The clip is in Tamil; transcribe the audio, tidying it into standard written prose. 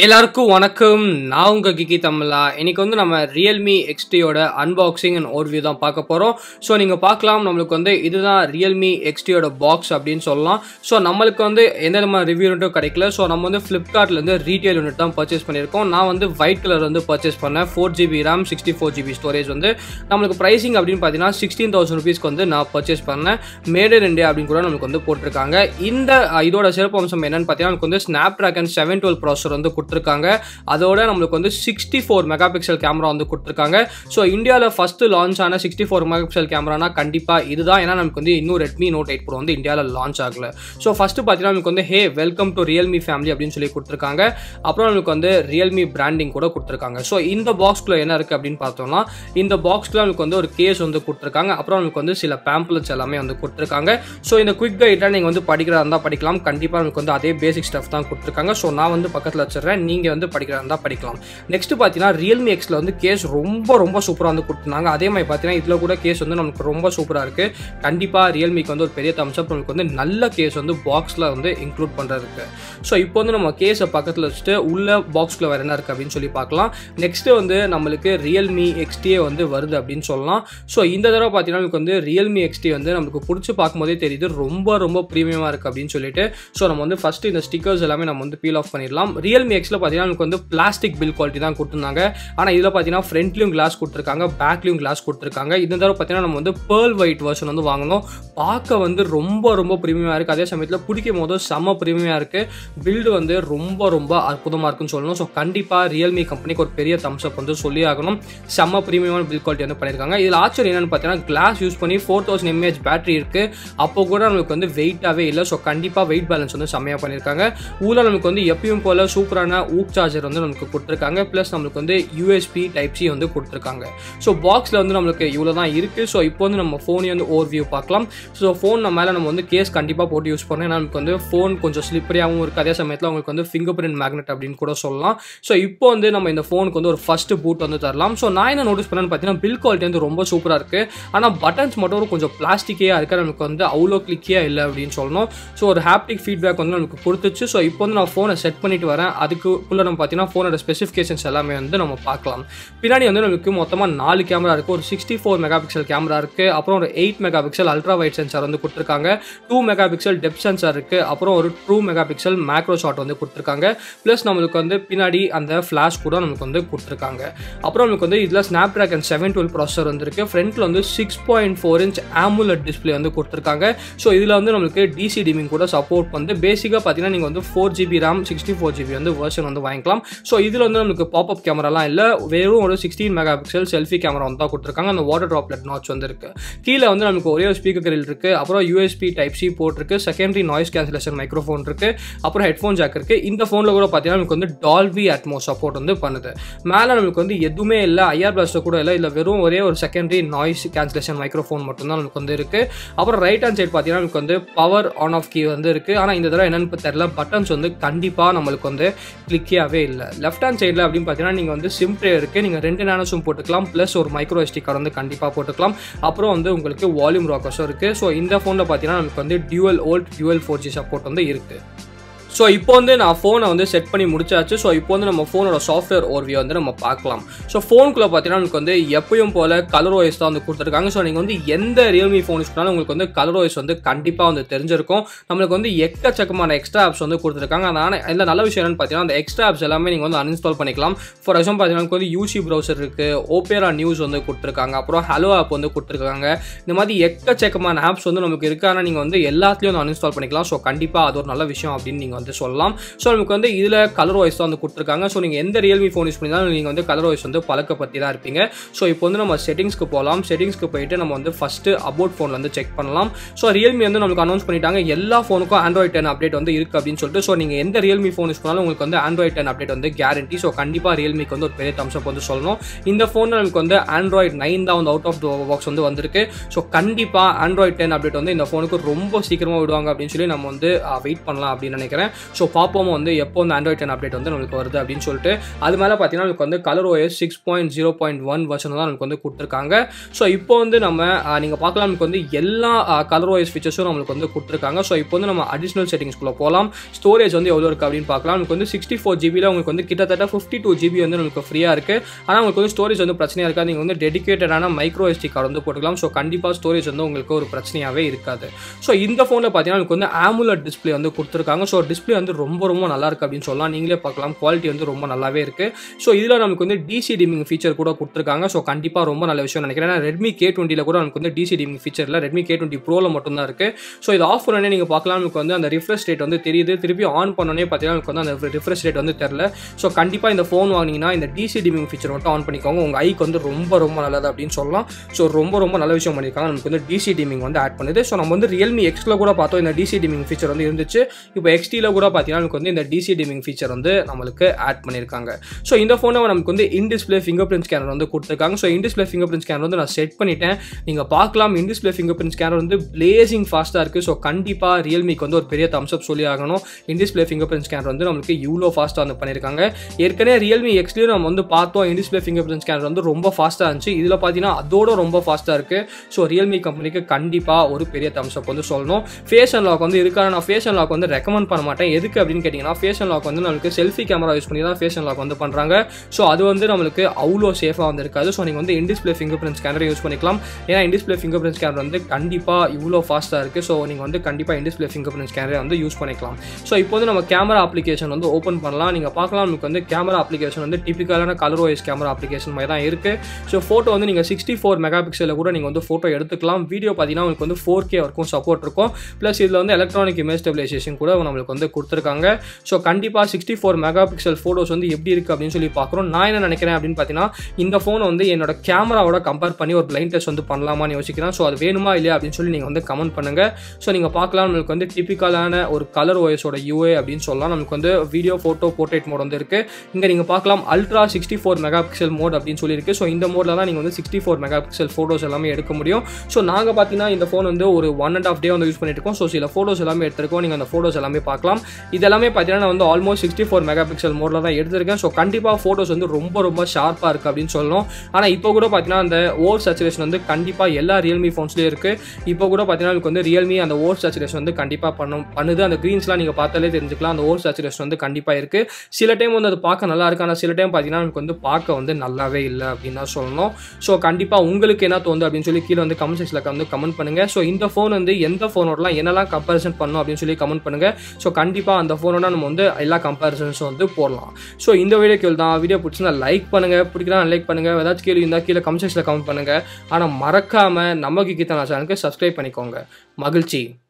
எல்லாருக்கும் வணக்கம். நான் உங்க கிக்கி தமிழா. இன்னைக்கு வந்து நம்ம ரியல்மி எக்ஸ்டியோட அன்பாக்சிங் அண்ட் ஓவர்வியூ தான் பார்க்க போகிறோம். ஸோ நீங்கள் பார்க்கலாம், நம்மளுக்கு வந்து இதுதான் ரியல்மி எக்ஸ்டியோட பாக்ஸ் அப்படின்னு சொல்லலாம். ஸோ நம்மளுக்கு வந்து எந்த நம்ம ரிவ்யூ யூனிட்டும் கிடைக்கல. ஸோ நம்ம வந்து ஃப்ளிப்கார்ட்லேருந்து ரீட்டெயில் யூனிட் தான் பர்ச்சேஸ் பண்ணியிருக்கோம். நான் வந்து ஒயிட் கலர் வந்து பர்ச்சேஸ் பண்ணேன். 4GB RAM 64GB ஸ்டோரேஜ் வந்து நம்மளுக்கு ப்ரைஸிங் அப்படின்னு பார்த்தீங்கன்னா 16,000 rupeesக்கு வந்து நான் பர்ச்சேஸ் பண்ணேன். மேட் இன் இந்தியா அப்படின்னு கூட நம்மளுக்கு வந்து போட்டிருக்காங்க. இதோட சிறப்பு அம்சம் என்னன்னு பார்த்தீங்கன்னா நமக்கு வந்து ஸ்னாப்டிராகன் 712 ப்ராசஸர் வந்து கொடுத்துருக்காங்க. அதோட நம்மளுக்கு வந்து 64 மெகா பிக்சல் கேமரா வந்து கொடுத்துருக்காங்க. ஸோ இந்தியாவில் ஃபர்ஸ்ட் லான்ச் ஆன 64 மெகா பிக்சல் கேமரானா கண்டிப்பாக இதுதான். ஏன்னா நமக்கு வந்து இன்னும் ரெட்மி நோட் 8 ப்ரோ வந்து இந்தியாவில் லான்ச் ஆகல. ஸோ ஃபர்ஸ்ட் பார்த்தீங்கன்னா நமக்கு வந்து hey welcome to Realme family அப்படின்னு சொல்லி கொடுத்துருக்காங்க. அப்புறம் நமக்கு வந்து ரியல்மி பிராண்டிங் கூட கொடுத்துருக்காங்க. ஸோ இந்த பாக்ஸ்குள்ள என்ன இருக்குது அப்படின்னு பார்த்தோம்னா, இந்த பாக்ஸ்குள்ள நமக்கு வந்து ஒரு கேஸ் வந்து கொடுத்துருக்காங்க. அப்புறம் நமக்கு வந்து சில பேம்ப்ளெட்ஸ் எல்லாமே வந்து கொடுத்துருக்காங்க. ஸோ இந்த குவிக் கைடாக நீங்கள் வந்து படிக்கிறதா இருந்தால் படிக்கலாம். கண்டிப்பாக நமக்கு வந்து அதே பேசிக் ஸ்டஃப் தான் கொடுத்துருக்காங்க. ஸோ நான் வந்து பக்கத்தில் வச்சிடறேன், நீங்கள் வந்து படிக்கிறதா இருந்தால் படிக்கலாம். நெக்ஸ்ட் பார்த்தீங்கன்னா ரியல்மி எக்ஸில் வந்து கேஸ் ரொம்ப சூப்பராக வந்து கொடுத்துருந்தாங்க. அதே மாதிரி பார்த்தீங்கன்னா இதில் கூட கேஸ் வந்து நமக்கு ரொம்ப சூப்பராக இருக்குது. கண்டிப்பாக ரியல்மிக்கு வந்து ஒரு பெரிய தம்ஸ் அப். நமக்கு வந்து நல்ல கேஸ் வந்து பாக்ஸில் வந்து இன்க்ளூட் பண்ணுறதுக்கு. ஸோ இப்போ வந்து நம்ம கேஸை பக்கத்தில் வச்சுட்டு உள்ள பாக்ஸ்குள்ள வேறு என்ன இருக்குது அப்படின்னு சொல்லி பார்க்கலாம். நெக்ஸ்ட்டு வந்து நம்மளுக்கு ரியல்மி எக்ஸ்டியே வந்து வருது அப்படின்னு சொல்லலாம். ஸோ இந்த தடவை பார்த்தீங்கன்னா நமக்கு வந்து ரியல்மி எக்ஸ்டி வந்து நமக்கு பிடிச்சி பார்க்கும்போதே தெரியுது ரொம்ப ப்ரீமியமாக இருக்குது அப்படின்னு சொல்லிட்டு. ஸோ நம்ம வந்து ஃபஸ்ட்டு இந்த ஸ்டிக்கர்ஸ் எல்லாமே நம்ம வந்து பீல் ஆஃப் பண்ணிடலாம். ரியல்மி எக்ஸில் பார்த்தீங்கன்னா நமக்கு வந்து பிளாஸ்டிக் பில் குவாலிட்டி தான் கொடுத்துருந்தாங்க. ஆனால் இதில் பார்த்தீங்கன்னா ஃப்ரண்ட்லையும் கிளாஸ் கொடுத்துருக்காங்க, பேக்லையும் கிளாஸ் கொடுத்துருக்காங்க. இந்த தடவை பார்த்தீங்கன்னா நம்ம வந்து பேர்ல் ஒயிட் வெர்ஷன் வந்து வாங்கணும். பார்க்க வந்து ரொம்ப ப்ரீமியமாக இருக்குது. அதே சமயத்தில் பிடிக்கும் போது செம்ம ப்ரீமியமாக இருக்குது. பில்டு வந்து ரொம்ப அற்புதமாக இருக்குன்னு சொல்லணும். ஸோ கண்டிப்பாக ரியல்மி கம்பெனிக்கு ஒரு பெரிய தம்ஸ் அப் வந்து சொல்லி ஆகணும். செம்ம ப்ரீமியமான பில் குவாலிட்டி வந்து பண்ணியிருக்காங்க. இதில் ஆச்சரியம் என்னன்னு பார்த்தீங்கன்னா கிளாஸ் யூஸ் பண்ணி 4000 mAh பேட்டரி இருக்குது. அப்போ கூட நமக்கு வந்து வெயிட்டாகவே இல்லை. ஸோ கண்டிப்பாக வெயிட் பேலன்ஸ் வந்து செம்மையாக பண்ணியிருக்காங்க. உள்ள நமக்கு வந்து எப்பயும் போல் சூப்பரான ஊக் சார்ஜர் வந்து நமக்கு கொடுத்துருக்காங்க. ப்ளஸ் நம்மளுக்கு வந்து யூஎஸ்பி டைப் சி வந்து கொடுத்துருக்காங்க. ஸோ பாக்ஸில் வந்து நம்மளுக்கு இவ்வளோ தான் இருக்குது. ஸோ இப்போ வந்து நம்ம ஃபோனையும் வந்து ஓவர்வியூ பார்க்கலாம். ஸோ ஃபோன் மேலே நம்ம வந்து கேஸ் கண்டிப்பாக போட்டு யூஸ் பண்ணோம். ஏன்னா நமக்கு வந்து ஃபோன் கொஞ்சம் ஸ்லிப்பரியாகவும் இருக்குது. அதே சமயத்தில் உங்களுக்கு வந்து ஃபிங்கர் பிரிண்ட் மேக்னெட் அப்படின்னு கூட சொல்லலாம். ஸோ இப்போ வந்து நம்ம இந்த ஃபோனுக்கு வந்து ஒரு ஃபர்ஸ்ட் பூட் வந்து தரலாம். ஸோ நான் என்ன நோட்டீஸ் பண்ணேன்னு பார்த்தீங்கன்னா பில் குவாலிட்டி வந்து ரொம்ப சூப்பராக இருக்குது. ஆனால் பட்டன்ஸ் மட்டும் கொஞ்சம் பிளாஸ்டிக்கே இருக்குது. நமக்கு வந்து அவ்வளோ கிளிக்கியாக இல்லை அப்படின்னு சொல்லணும். ஸோ ஒரு ஹாப்டிக் ஃபீட்பேக் வந்து நமக்கு கொடுத்துச்சு. ஸோ இப்போ வந்து நான் ஃபோனை செட் பண்ணிட்டு வரேன். அதுக்குள்ளே நம்ம பார்த்தீங்கன்னா ஃபோனோட ஸ்பெசிஃபிகேஷன்ஸ் எல்லாமே வந்து நம்ம பார்க்கலாம். பின்னாடி வந்து நமக்கு மொத்தமாக 4 கேமரா இருக்குது. ஒரு 64 மெகா பிக்சல் கேமரா இருக்குது. அப்புறம் ஒரு 8 megapixel ultra wide sensor வந்து கொடுத்துருக்காங்க. 2 மெகா பிக்சல் டெப்த் சென்சார் இருக்குது. அப்புறம் ஒரு 2 மெகா பிக்சல் மேக்ரோ ஷாட் வந்து கொடுத்துருக்காங்க. ப்ளஸ் நம்மளுக்கு வந்து பின்னாடி அந்த ஃப்ளாஷ் கூட நமக்கு வந்து கொடுத்துருக்காங்க. அப்புறம் நமக்கு வந்து இதில் ஸ்னாப்டிராகன் 712 ப்ராசஸர் வந்துருக்கு. ஃப்ரண்ட்டில் வந்து 6.4 inch AMOLED டிஸ்பிளே வந்து கொடுத்துருக்காங்க. ஸோ இதில் வந்து நம்மளுக்கு டிசி டிமிங் கூட சப்போர்ட் வந்து பேசிக்காக பார்த்தீங்கன்னா நீங்கள் வந்து 4GB RAM 64GB வந்து வெர்ஷன் வந்து வாங்கிக்கலாம். ஸோ இதில் வந்து நமக்கு பாப்அப் கேமராலாம் இல்லை, வெறும் ஒரு 16 மெகா பிக்சல் செல்ஃபி கேமரா வந்து தான் கொடுத்துருக்காங்க. அந்த வாட்டர் ட்ராப்லெட் நாட்ச் வந்து இருக்குது. கீழே வந்து நமக்கு ஒரே ஒரு ஸ்பீக்கர் கிரில் இருக்குது. அப்புறம் யூஎஸ்பி டைப் சி போர்ட் இருக்குது. செகண்டரி நாய்ஸ் கேன்சலேஷன் மைக்ரோஃபோன் இருக்குது. அப்புறம் ஹெட்ஃபோன் ஜாக் இருக்குது. இந்த ஃபோனில் கூட பார்த்தீங்கன்னா நமக்கு வந்து டால்பி அட்மோஸ் சப்போர்ட் வந்து பண்ணுது. மேலே நமக்கு வந்து எதுவுமே இல்லை, ஐஆர் பிளாஸ்டர் கூட இல்லை. இல்லை வெறும் ஒரே ஒரு செகண்டரி நாய்ஸ் கேன்சலேஷன் மைக்ரோஃபோன் மட்டும்தான் நமக்கு வந்து இருக்குது. அப்புறம் ரைட் ஹேண்ட் சைட் பார்த்தீங்கன்னா நமக்கு வந்து பவர் ஆன் ஆஃப் கீ வந்து இருக்குது. ஆனால் இந்த தடவை என்னென்னு தெரியல, பட்டன்ஸ் வந்து கண்டிப்பாக நம்மளுக்கு வந்து கிளிக்கியாகவே இல்லை. லெஃப்ட் ஹேண்ட் சைடில் அப்படின்னு பார்த்தீங்கன்னா நீங்கள் வந்து சிம் ட்ரே இருக்குது. நீங்கள் 2 நானோ சிம் போட்டுக்கலாம். ப்ளஸ் ஒரு மைக்ரோ எஸ்டி கார்டு வந்து கண்டிப்பாக போட்டுக்கலாம். அப்புறம் வந்து உங்களுக்கு வால்யூம் ராக்கர்ஸும் இருக்குது. ஸோ இந்த ஃபோனில் பார்த்தீங்கன்னா நமக்கு வந்து dual volt dual 4G support வந்து இருக்குது. ஸோ இப்போ வந்து நான் ஃபோனை வந்து செட் பண்ணி முடிச்சாச்சு. ஸோ இப்போ வந்து நம்ம ஃபோனோட சாஃப்ட்வேர் ஓவர்வியூ வந்து நம்ம பார்க்கலாம். ஸோ ஃபோனுக்குள்ளே பார்த்தீங்கன்னா நமக்கு வந்து எப்பயும் போல் கலர் ஓஎஸ் தான் வந்து கொடுத்துருக்காங்க. ஸோ நீங்கள் வந்து எந்த ரியல்மி ஃபோன் யூஸ் பண்ணாலும் உங்களுக்கு வந்து கலர் ஓஎஸ் வந்து கண்டிப்பாக வந்து தெரிஞ்சிருக்கும். நம்மளுக்கு வந்து எக்கச்சக்கமான எக்ஸ்ட்ரா ஆப்ஸ் வந்து கொடுத்துருக்காங்க. அதனால் இதில் நல்ல விஷயம் என்னன்னு பார்த்தீங்கன்னா அந்த எக்ஸ்ட்ரா ஆப்ஸ் எல்லாமே நீங்கள் வந்து அன்இன்ஸ்டால் பண்ணிக்கலாம். ஃபார் எக்ஸாம்பிள் பார்த்தீங்கன்னா நமக்கு வந்து யூசி ப்ரௌசர் இருக்குது, ஓபேரா நியூஸ் வந்து கொடுத்துருக்காங்க, அப்புறம் ஹலோ ஆப் வந்து கொடுத்துருக்காங்க. இந்த மாதிரி எக்கச்சக்கமான ஆப்ஸ் வந்து நமக்கு இருக்குது. ஆனால் நீங்கள் வந்து எல்லாத்துலேயும் வந்து அன்இன்ஸ்டால் பண்ணிக்கலாம். ஸோ கண்டிப்பாக அது ஒரு நல்ல விஷயம் அப்படின்னு நீங்கள் வந்து சொல்லலாம். ஸோ நமக்கு வந்து இதில் கலர் வாய்ஸ் தான் வந்து கொடுத்துருக்காங்க. ஸோ நீங்கள் எந்த ரியல்மி ஃபோன் யூஸ் பண்ணினாலும் நீங்கள் வந்து கலர் வாய்ஸ் வந்து பழக்கப்பற்றி தான் இருப்பீங்க. ஸோ இப்போ வந்து நம்ம செட்டிங்ஸ்க்கு போகலாம். செட்டிங்ஸ்க்கு போயிட்டு நம்ம வந்து ஃபஸ்ட்டு அபவுட் ஃபோன் வந்து செக் பண்ணலாம். ஸோ ரியல்மி வந்து நமக்கு அனௌன்ஸ் பண்ணிட்டாங்க எல்லா ஃபோனுக்கும் Android 10 அப்டேட் வந்து இருக்குது அப்படின்னு சொல்லிட்டு. ஸோ நீங்கள் எந்த ரியல்மி ஃபோன் யூஸ் பண்ணாலும் உங்களுக்கு வந்து Android 10 அப்டேட் வந்து கேரண்டி. ஸோ கண்டிப்பாக ரியல்மிக்கு வந்து ஒரு பெரிய தம்ஸ் அப் வந்து சொல்லணும். இந்த ஃபோனில் நமக்கு வந்து Android 9 தான் வந்து அவுட் ஆஃப் த பாக்ஸ் வந்து வந்திருக்கு. ஸோ கண்டிப்பாக Android 10 அப்டேட் வந்து இந்த ஃபோனுக்கு ரொம்ப சீக்கிரமாக விடுவாங்க அப்படின்னு சொல்லி நம்ம வந்து வெயிட் பண்ணலாம் அப்படின்னு நினைக்கிறேன். ஸோ பார்ப்போம் வந்து எப்போ வந்து Android 10 அப்டேட் வந்து நம்மளுக்கு வருது அப்படின்னு சொல்லிட்டு. அது மேலே பார்த்தீங்கன்னா நமக்கு வந்து ColorOS 6.0.1 வெர்ஷன் தான் நமக்கு வந்து கொடுத்துருக்காங்க. ஸோ இப்போ வந்து நம்ம நீங்கள் பார்க்கலாம் நமக்கு வந்து எல்லா ColorOS ஃபீச்சர்ஸும் நம்மளுக்கு வந்து கொடுத்துருக்காங்க. ஸோ இப்போ வந்து நம்ம அடிஷனல் செட்டிங்ஸ்குள்ளே போகலாம். ஸ்டோரேஜ் வந்து எவ்வளோ இருக்குது அப்படின்னு பார்க்கலாம். நமக்கு வந்து 64 GB உங்களுக்கு வந்து கிட்டத்தட்ட 52 GB வந்து நமக்கு ஃப்ரீயாக இருக்குது. ஆனால் உங்களுக்கு வந்து ஸ்டோரேஜ் வந்து பிரச்சனையாக இருக்காது. நீங்கள் வந்து டெடிகேட்டடான மைக்ரோ SD கார்டு வந்து போட்டுக்கலாம். ஸோ கண்டிப்பாக ஸ்டோரேஜ் வந்து உங்களுக்கு ஒரு பிரச்சனையாகவே இருக்காது. ஸோ இந்த ஃபோனில் பார்த்தீங்கன்னா உங்களுக்கு வந்து AMOLED டிஸ்பிளே வந்து கொடுத்துருக்காங்க. ஸோ டிஸ்பிளே வந்து ரொம்ப ரொம்ப நல்லா இருக்குது அப்படின்னு சொல்லலாம். நீங்களே பார்க்கலாம், குவாலிட்டி வந்து ரொம்ப நல்லாவே இருக்குது. ஸோ இதில் நமக்கு வந்து DC டிமிங் ஃபீச்சர் கூட கொடுத்துருக்காங்க. ஸோ கண்டிப்பாக ரொம்ப நல்ல விஷயம் நினைக்கிறேன். Redmi K20 கூட நமக்கு வந்து DC டிமிங் ஃபீச்சர் இல்லை, Redmi K20 Proல மட்டும்தான் இருக்குது. ஸோ இது ஆஃப் பண்ணோடனே நீங்கள் பார்க்கலாம், நமக்கு வந்து அந்த ரிஃப்ரெஷ் ரேட் வந்து தெரியுது. திருப்பி ஆன் பண்ணோடனே பார்த்தீங்கன்னா நமக்கு வந்து அந்த ரிஃப்ரெஷ் ரேட் வந்து தெரில. ஸோ கண்டிப்பாக இந்த ஃபோன் வாங்கினீங்கன்னா இந்த DC டிமிங் ஃபீச்சர் மட்டும் ஆன் பண்ணிக்கோங்க. உங்கள் ஐக்கு வந்து ரொம்ப ரொம்ப நல்லது அப்படின்னு சொல்லலாம். ஸோ ரொம்ப ரொம்ப நல்ல விஷயம் பண்ணியிருக்காங்க. நமக்கு வந்து DC டிமிங் வந்து ஆட் பண்ணுது. ஸோ நம்ம வந்து Realme Xல கூட பார்த்தோம் இந்த DC டிமிங் ஃபீச்சர் வந்து இருந்துச்சு. இப்போ XTல கூட பார்த்தீங்கன்னா நமக்கு வந்து இந்த DC டிமிங் ஃபீச்சர் வந்து நம்மளுக்கு ஆட் பண்ணியிருக்காங்க. ஸோ இந்த ஃபோனை நமக்கு வந்து in display fingerprint scanner வந்து கொடுத்துருக்காங்க. So in display fingerprint scanner வந்து நான் செட் பண்ணிட்டேன். நீங்கள் பார்க்கலாம், in display fingerprint scanner வந்து பிளேசிங் ஃபாஸ்ட்டாக இருக்குது. ஸோ கண்டிப்பாக ரியல்மிக்கு வந்து ஒரு பெரிய தம்ஸ் அப் சொல்லி ஆகணும். In display fingerprint scanner வந்து நம்மளுக்கு இவ்வளோ ஃபாஸ்ட்டாக வந்து பண்ணியிருக்காங்க. ஏற்கனவே Realme Xலையும் நம்ம வந்து பார்த்தோம், in display fingerprint scanner வந்து ரொம்ப ஃபாஸ்ட்டாக இருந்துச்சு. இதில் பார்த்தீங்கன்னா அதோட ரொம்ப ஃபாஸ்ட்டாக இருக்குது. ஸோ Realme கம்பெனிக்கு கண்டிப்பாக ஒரு பெரிய தம்ஸ் அப் வந்து சொல்லணும். ஃபேஸ் அன்லாக் வந்து இருக்கான, நான் ஃபேஸ் அன்லாக் வந்து ரெக்கமெண்ட் பண்ண மாட்டேன். எதுக்கு அப்படின்னு கேட்டிங்கன்னா, ஃபேஸ் அன்லாக் வந்து நம்மளுக்கு செல்ஃபி கேமரா யூஸ் பண்ணி தான் ஃபேஸ் அன்லாக் வந்து பண்ணுறாங்க. ஸோ அது வந்து நம்மளுக்கு அவ்வளோ சேஃபாக வந்து இருக்காது. ஸோ நீங்கள் வந்து இன் டிஸ்பிளே ஃபிங்கர் பிரிண்ட் ஸ்கேனரை யூஸ் பண்ணிக்கலாம். ஏன்னா in display fingerprint scanner வந்து கண்டிப்பாக இவ்வளோ ஃபாஸ்ட்டாக இருக்குது. ஸோ நீங்கள் வந்து கண்டிப்பாக இன் டிஸ்பிளே ஃபிங்கர் பிரிண்ட் ஸ்கேனரை வந்து யூஸ் பண்ணிக்கலாம். ஸோ இப்போ வந்து நம்ம கேமரா அப்ளிகேஷன் வந்து ஓப்பன் பண்ணலாம். நீங்கள் பார்க்கலாம், நமக்கு வந்து கேமரா அப்ளிகேஷன் வந்து டிபிக்கலான ColorOS கேமரா அப்ளிகேஷன் மாதிரி தான் இருக்குது. ஸோ ஃபோட்டோ வந்து நீங்கள் 64 மெகா பிக்சலில் கூட நீங்கள் வந்து ஃபோட்டோ எடுத்துக்கலாம். வீடியோ பார்த்தீங்கன்னா உங்களுக்கு வந்து 4K வரைக்கும் சப்போர்ட் இருக்கும். ப்ளஸ் இதில் வந்து எலக்ட்ரானிக் இமேஜ் ஸ்டெபிலைசேஷன் கூட நம்மளுக்கு வந்து கொடுத்துருக்காங்க. ஸோ கண்டிப்பாக 64 மெகா பிக்சல் ஃபோட்டோஸ் வந்து எப்படி இருக்குது அப்படின்னு சொல்லி பார்க்குறோம். நான் என்ன நினைக்கிறேன் அப்படின்னு பார்த்தீங்கன்னா, இந்த ஃபோனை வந்து என்னோட கேமராவோட கம்பேர் பண்ணி ஒரு பிளைண்ட் டெஸ்ட் வந்து பண்ணலாமான்னு யோசிக்கிறேன். ஸோ அது வேணுமா இல்லையா அப்படின்னு சொல்லி நீங்கள் வந்து கமெண்ட் பண்ணுங்கள். ஸோ நீங்கள் பார்க்கலாம், நம்மளுக்கு வந்து டிபிக்கலான ஒரு ColorOSோட UI அப்படின்னு சொல்லலாம். நமக்கு வந்து வீடியோ, ஃபோட்டோ, போர்ட்ரேட் மோட் வந்து இருக்குது. இங்கே நீங்கள் பார்க்கலாம் அல்ட்ரா 64 மெகா பிக்சல் மோட் அப்படின்னு சொல்லியிருக்கு. ஸோ இந்த மோடில் தான் நீங்கள் வந்து 64 மெகா பிக்சல் ஃபோட்டோஸ் எல்லாமே எடுக்க முடியும். ஸோ நாங்கள் பார்த்தீங்கன்னா இந்த ஃபோன் வந்து ஒரு 1.5 டே வந்து யூஸ் பண்ணிட்டு இருக்கோம். ஸோ சில ஃபோட்டோஸ் எல்லாமே எடுத்திருக்கோம். நீங்கள் அந்த ஃபோட்டோஸ் எல்லாமே பார்க்கலாம். இதெல்லாமே பார்த்தீங்கன்னா நான் வந்து ஆல்மோஸ்ட் 64 மெகா பிக்சல் மோடில் தான் எடுத்திருக்கேன். ஸோ கண்டிப்பாக ஃபோட்டோஸ் வந்து ரொம்ப ரொம்ப ஷார்ப்பாக இருக்குது அப்படின்னு சொல்லணும். ஆனால் இப்போ கூட பார்த்தீங்கன்னா அந்த ஓவர் சேச்சுரேஷன் வந்து கண்டிப்பாக எல்லா Realme ஃபோன்ஸ்லேயும் இருக்குது. இப்போ கூட பார்த்தீங்கன்னா உங்களுக்கு வந்து Realme அந்த ஓவர் சேச்சுரேஷன் வந்து கண்டிப்பாக பண்ணுது. அந்த க்ரீன்ஸ்லாம் நீங்கள் பார்த்தாலே தெரிஞ்சுக்கலாம், அந்த ஓவர் சேச்சுரேஷன் வந்து கண்டிப்பாக இருக்குது. சில டைம் வந்து அது பார்க்க நல்லா இருக்கு, ஆனால் சில டைம் பார்த்தீங்கன்னா நமக்கு வந்து பார்க்க வந்து நல்லாவே இல்லை அப்படின்னு தான் சொல்லணும். ஸோ கண்டிப்பாக உங்களுக்கு என்ன தோணுது அப்படின்னு சொல்லி கீழே வந்து கமெண்ட் செக்ஷனில் வந்து கமெண்ட் பண்ணுங்கள். ஸோ இந்த ஃபோன் வந்து எந்த ஃபோனோடலாம் என்னெல்லாம் கம்பேரிசன் பண்ணணும் அப்படின்னு சொல்லி கமெண்ட் பண்ணுங்கள். ஸோ கண்டிப்பாக அந்த ஃபோனோட நம்ம வந்து எல்லா கம்பேரிசன்ஸும் வந்து போடலாம். ஸோ இந்த வீடியோ கேள்வி தான். வீடியோ பிடிச்சிருந்தா லைக் பண்ணுங்கள், பிடிக்கலாம் லைக் பண்ணுங்கள். ஏதாச்சும் கேள்வி இருந்தால் கீழே கமெண்ட் செக்ஷனில் கமெண்ட் பண்ணுங்கள். ஆனால் மறக்காமல் நம்ம கிக்கித்தனா சேனலுக்கு சப்ஸ்கிரைப் பண்ணிக்கோங்க. மகிழ்ச்சி.